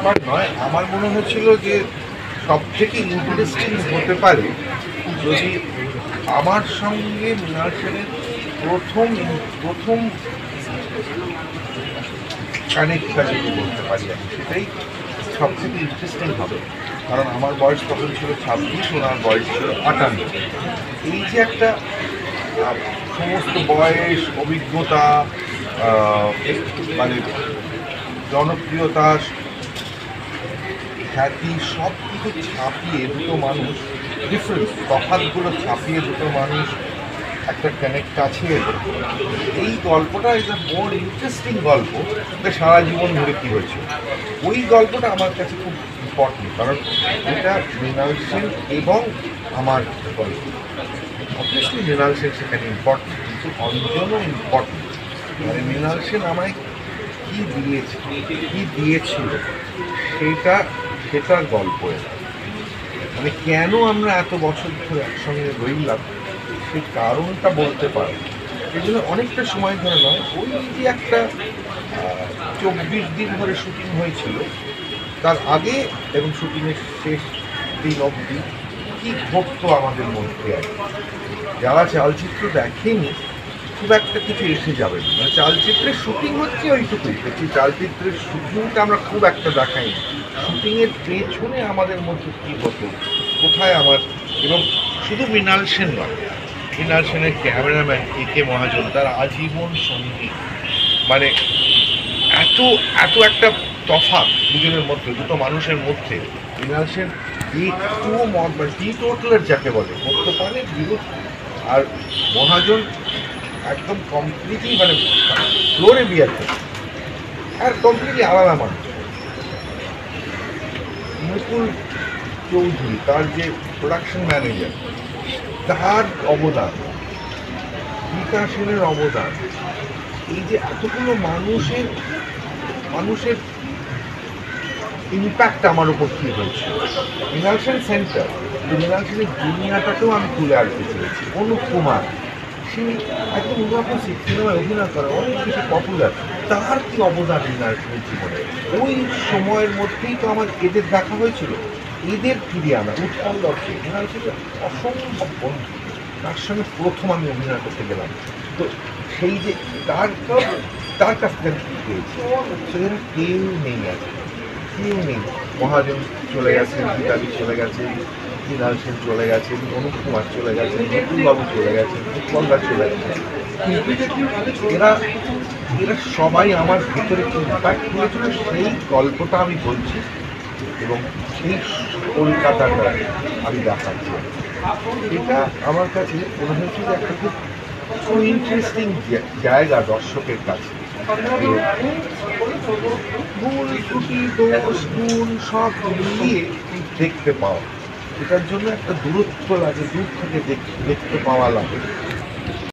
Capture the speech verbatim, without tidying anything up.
ব্যাপার নয়, আমার মনে হচ্ছিল যে সব থেকে ইন্টারেস্টিং হতে পারে যদি আমার সঙ্গে মৃণাল সেনের প্রথম প্রথম কানেক্টটা যদি বলতে পারি আমি, সেটাই সব থেকে ইন্টারেস্টিং হবে। কারণ আমার বয়স তখন ছিল ছাব্বিশ, ওনার বয়স ছিল আটান্ন। এই যে একটা সমস্ত বয়স, অভিজ্ঞতা, মানে জনপ্রিয়তা, খ্যাতি, সব কিছু ছাপিয়ে দুটো মানুষ, ডিফারেন্স তফাৎগুলো ছাপিয়ে দুটো মানুষ একটা কানেক্ট আছে। এই গল্পটা ইজ আ মোর ইন্টারেস্টিং গল্প, যে সারা জীবন ধরে কী হয়েছে। ওই গল্পটা আমার কাছে খুব ইম্পর্টেন্ট, কারণ এটা মৃণাল সেন এবং আমার গল্প। অবভিয়াসলি মৃণাল সেন সেখানে ইম্পর্টেন্ট, কিন্তু অঞ্জনও ইম্পর্টেন্ট। মানে মৃণাল সেন আমায় কী দিয়েছে, কী দিয়েছিল, সেটা সেটার গল্প। মানে কেন আমরা এত বছর ধরে একসঙ্গে রইলাম, সেই কারণটা বলতে পারি। এই জন্য অনেকটা সময় ধরে নয়, ওই যে একটা চব্বিশ দিন ধরে শুটিং হয়েছিল, তার আগে এবং শুটিংয়ের শেষ দিন অবধি কী ঘটতো আমাদের মধ্যে। আর যারা চালচিত্র দেখেনি খুব একটা কিছু এসে যাবে না। মানে চালচিত্রের শুটিং হচ্ছে ওইটুকুই, দেখছি চালচিত্রের শুটিংটা আমরা খুব একটা দেখাই না। শুটিংয়ের পেছনে আমাদের মধ্যে কী হতো, কোথায় আমার, এবং শুধু মৃণাল সেন নয়, মৃণাল সেনের ক্যামেরাম্যান এ কে মহাজন, তার আজীবন সঙ্গী। মানে এত এত একটা তফাৎ দুজনের মধ্যে, দুটো মানুষের মধ্যে। মৃণাল সেন একটু মদ, মানে টি টোটালের যাকে বলে, মদ্যপানের বিরুদ্ধে, আর মহাজন একদম কমপ্লিটলি, মানে ফ্লোরে বিয়ার করে, আর কমপ্লিটলি আলাদা মানুষ। মুকুল চৌধুরী, তার যে প্রোডাকশন ম্যানেজার, তার অবদান, গীতা সেনের অবদান, এই যে এতগুলো মানুষের মানুষের ইম্প্যাক্ট আমার উপর কী হয়েছে। মৃণাল সেন সেন্টার, মৃণাল সেনের দুনিয়াটাকেও আমি তুলে আনতে চেয়েছি। অনুপ কুমার, সে একদম অন্যরকম সিনেমায় অভিনয় করে, অনেক বেশি পপুলার, তার কী অবদান মৃণাল সেনের জীবনে। ওই সময়ের মধ্যেই তো আমার এদের দেখা হয়েছিল, এদের ফিরিয়ে আনা। উৎপল দর্শে মৃণাল সেনের অসম্ভব বন্ধু, তার সঙ্গে প্রথম আমি অভিনয় করতে গেলাম। তো সেই যে তার তার কাছ থেকে কী পেয়েছি, সেখানে কেউ নেই, আছে কেউ নেই। মহাজন চলে গেছেন, গীতাদি চলে গেছেন, মৃণাল সেন চলে গেছেন, অনুপ কুমার চলে গেছেন, নতুনবাবু চলে গেছেন, উৎপলদা চলে গেছেন। এরা এরা সবাই আমার ভেতরে ইম্প্যাক্ট করেছিল, সেই গল্পটা আমি বলছি এবং সেই কলকাতাটা আমি দেখাচ্ছি। এটা আমার কাছে মনে হয়েছে যে একটা খুব খুব ইন্টারেস্টিং জায়গা দর্শকের কাছে। ভুল ত্রুটি, দোষ গুণ সব মিলিয়ে দেখতে পাওয়া, এটার জন্য একটা দূরত্ব লাগে, দূর থেকে দেখতে পাওয়া লাগে।